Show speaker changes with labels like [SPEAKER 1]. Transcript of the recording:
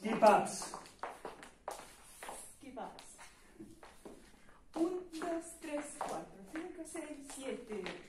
[SPEAKER 1] Skip ups.
[SPEAKER 2] Skip ups. 1, 2, 3, 4, 5, 6, 7.